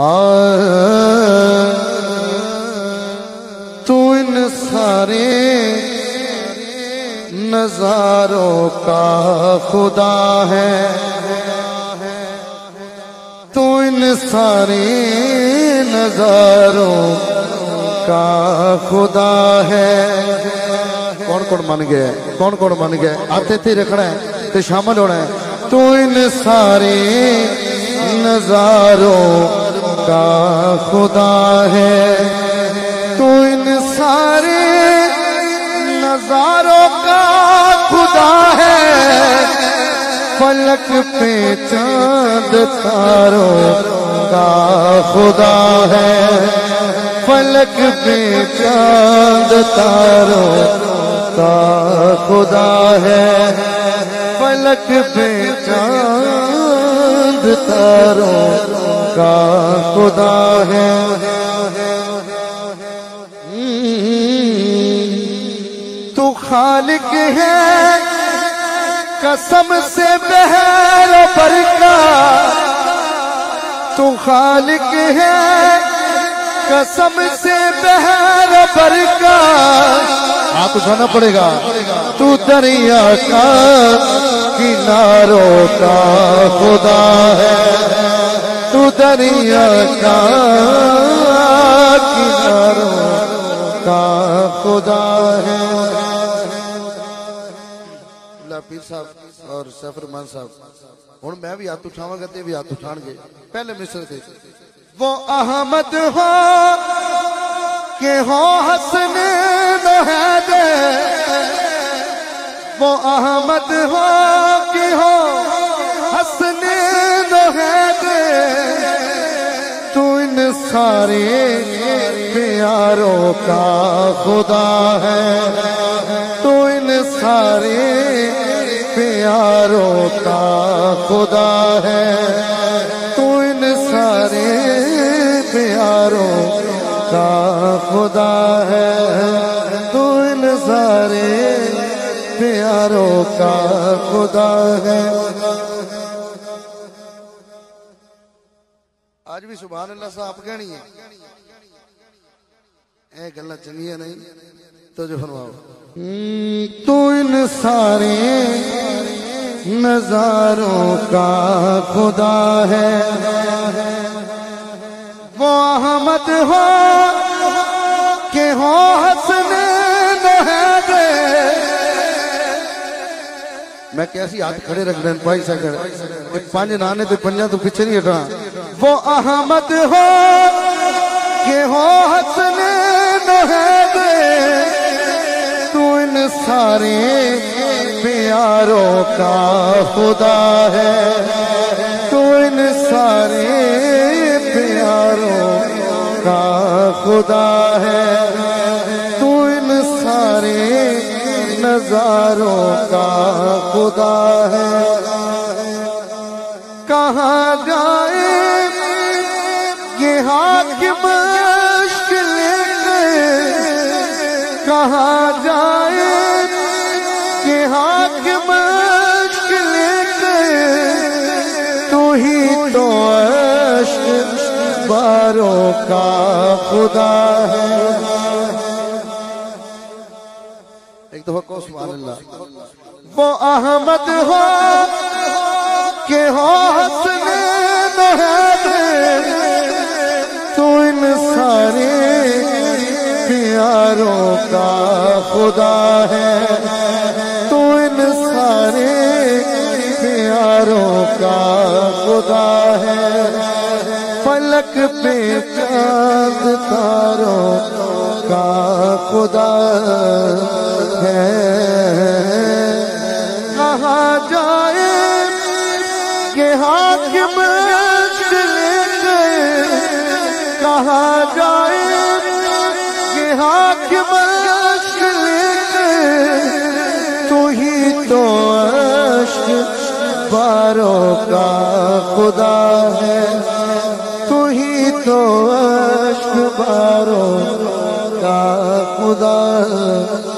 تو ان سارے نظاروں کا خدا ہے، تو ان سارے نظاروں کا خدا ہے۔ کون کون من گئے؟ کون کون من گئے؟ آتے تھے رکھنا ہے تو شامل ہونا ہے۔ تو ان سارے نظاروں کا خدا ہے، تو ان سارے نظاروں کا خدا ہے، فلک پہ چاند تاروں کا خدا ہے، فلک پہ چاند تاروں کا خدا ہے، فلک پہ چاند تاروں کا خدا ہے۔ تو خالق ہے قسم سے بحر و بر کا، تو خالق ہے قسم سے بحر و بر کا، آپ اٹھانا پڑے گا۔ تو دریا کا کناروں کا خدا ہے، تو دریا کا کناروں کا خدا ہے۔ پیر صاحب اور سیف رحمان صاحب، ہوں میں بھی ہاتھ اٹھاواں گا تے بھی ہاتھ اٹھان گے۔ پہلے مصر تھے وہ احمد ہو کہ ہو حسنین و حیدر، وہ احمد ہو کہ ہو حسنین و حیدر، تو ان سارے پیاروں کا خدا ہے، تو ان سارے پیاروں کا خدا ہے، تو ان سارے پیاروں کا خدا ہے، تو ان سارے پیاروں کا خدا ہے۔ آج بھی سبحان اللہ صاحب کہنی ہے، اے گلہ چنگیاں نہیں تو جو فرماؤ۔ تو ان سارے نظاروں کا خدا ہے، وہ احمد ہو کہ ہو حسنین و حیدر۔ میں کیسی ہاتھ کھڑے رکھ دیں پائی سکر پانچ نانے تے پنجا تو پیچھے نہیں ہٹنا۔ وہ احمد ہو کہ ہو حسنین و حیدر، تو ان سارے پیاروں کا خدا ہے، تو ان سارے پیاروں کا خدا ہے، تو ان سارے نظاروں کا خدا ہے۔ کہاں جائے یہ حاکم مشکل کے، کہاں جائے یہ حاکم مشکل کے، تو ہی تو عشق باروں کا خدا ہے۔ ایک دفعہ کو سبحان اللہ۔ وہ احمد ہو کہ ہو حسنین و حیدر، تو ان سارے پیاروں کا خدا ہے، تو ان سارے پیاروں کا خدا ہے، فلک پہ چاند تاروں کا خدا ہے۔ کہاں جائے یہ حاکم چلے گئے، کہاں جائے یہ حاکم چلے گئے، تو ہی تو عشق باروں کا خدا ہے، تو ہی تو عشق باروں کا خدا ہے۔